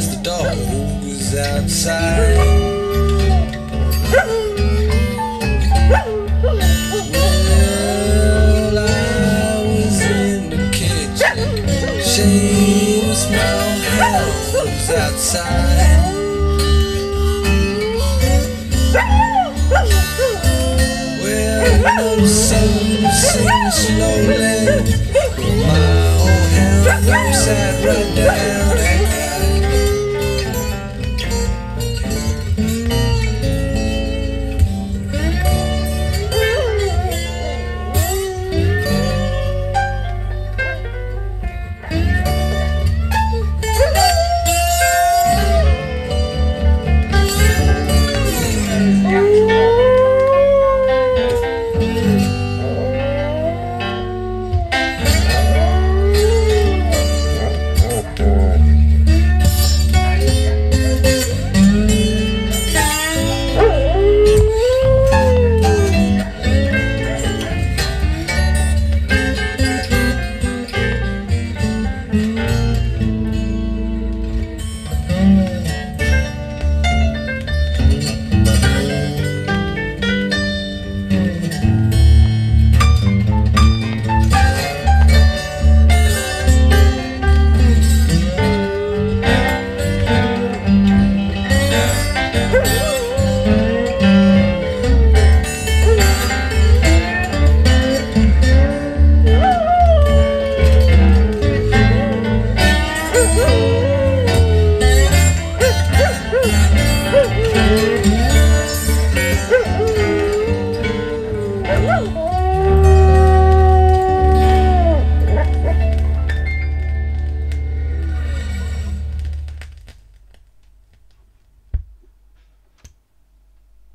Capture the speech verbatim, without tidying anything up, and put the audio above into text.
as the dog was outside. Well, I was in the kitchen, Seamus Malhealth was outside. Well, you know the sun was sinking slowly,